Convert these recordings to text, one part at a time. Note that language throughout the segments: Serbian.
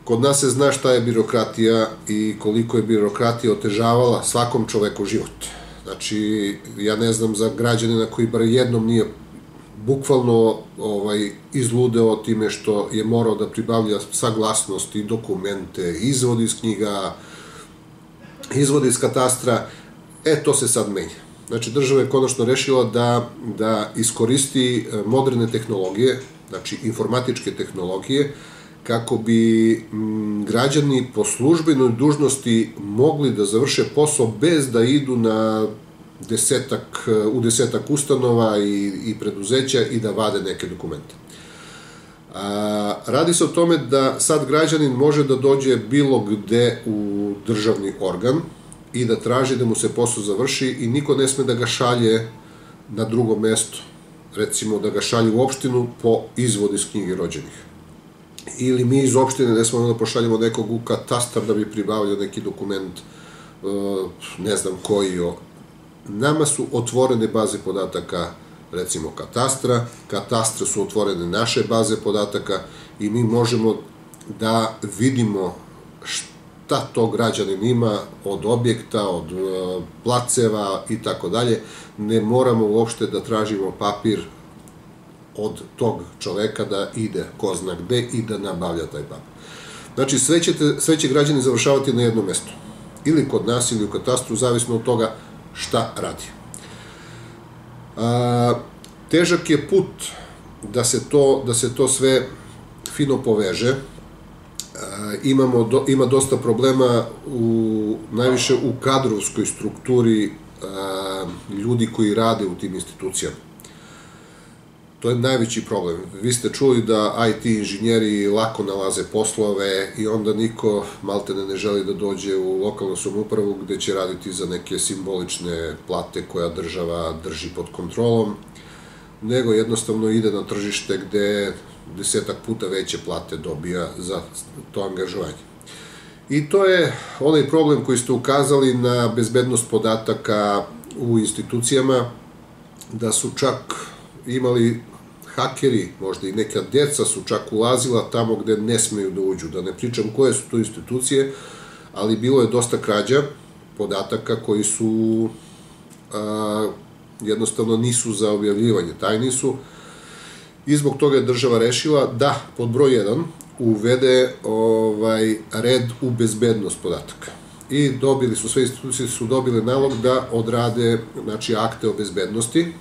Kod nas se zna šta je birokratija i koliko je birokratija otežavala svakom čoveku život. Znači, ja ne znam za građanina koji bar jednom nije bukvalno izludeo time što je morao da pribavlja saglasnosti, dokumente, izvod iz knjiga, izvod iz katastra. To se sad menja. Znači, država je konačno rešila da iskoristi moderne tehnologije, znači informatičke tehnologije, kako bi građani po službenoj dužnosti mogli da završe posao bez da idu u desetak ustanova i preduzeća i da vade neke dokumente. Radi se o tome da sad građanin može da dođe bilo gde u državni organ i da traži da mu se posao završi i niko ne sme da ga šalje na drugo mesto, recimo da ga šalje u opštinu po izvod iz knjige rođenih. Ili mi iz opštine ne smemo da pošaljemo nekog u katastar da bi pribavljao neki dokument, ne znam koji. Nama su otvorene baze podataka, recimo katastra su otvorene naše baze podataka i mi možemo da vidimo šta to građanin ima od objekta, od placeva i tako dalje. Ne moramo uopšte da tražimo papir od tog čoveka da ide ko zna gde i da nabavlja taj papir. Znači, sve će građani završavati na jednom mestu. Ili kod nas, ili u katastru, zavisno od toga šta radi. Težak je put da se to sve fino poveže. Ima dosta problema najviše u kadrovskoj strukturi ljudi koji rade u tim institucijama. To je najveći problem. Vi ste čuli da IT inženjeri lako nalaze poslove i onda niko maltene ne želi da dođe u lokalnu samoupravu gde će raditi za neke simbolične plate koja država drži pod kontrolom, nego jednostavno ide na tržište gde 10 puta veće plate dobija za to angažovanje. I to je onaj problem koji ste ukazali na bezbednost podataka u institucijama, da su čak imali hakeri, možda i neka deca su čak ulazila tamo gde ne smeju da uđu. Da ne pričam koje su to institucije, ali bilo je dosta krađa podataka koji su jednostavno nisu za objavljivanje, tajni su. I zbog toga je država rešila da, pod broj 1, uvede red u bezbednost podataka. I sve institucije su dobile nalog da odrade akte o bezbednosti.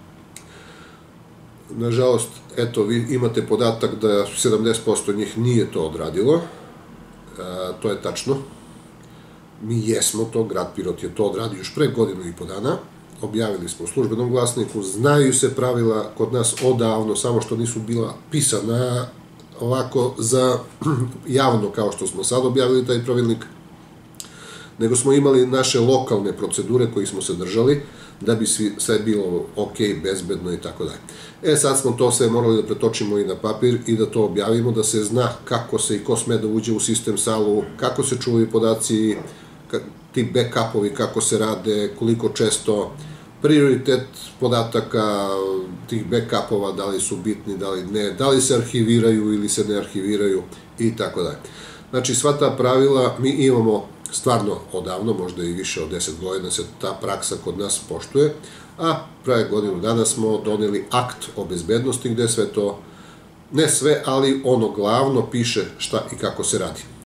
Nažalost, eto, vi imate podatak da 70% njih nije to odradilo. To je tačno. Mi jesmo to, grad Pirot je to odradio još pre 1.5 godina. Objavili smo u službenom glasniku, znaju se pravila kod nas odavno, samo što nisu bila pisana ovako za javno kao što smo sad objavili taj pravilnik, nego smo imali naše lokalne procedure koji smo se držali da bi sve bilo ok, bezbedno i tako dalje. Sad smo to sve morali da pretočimo i na papir i da to objavimo, da se zna kako se i ko sme da uđe u sistem salu, kako se čuvaju podaci, ti backupovi, kako se rade, koliko često, prioritet podataka tih backupova, da li su bitni, da li ne, da li se arhiviraju ili se ne arhiviraju i tako dalje. Znači, sva ta pravila mi imamo stvarno odavno, možda i više od 10 godina se ta praksa kod nas poštuje, a pre 1 godinu smo doneli akt o bezbednosti gde sve to, ne sve, ali ono glavno piše šta i kako se radi.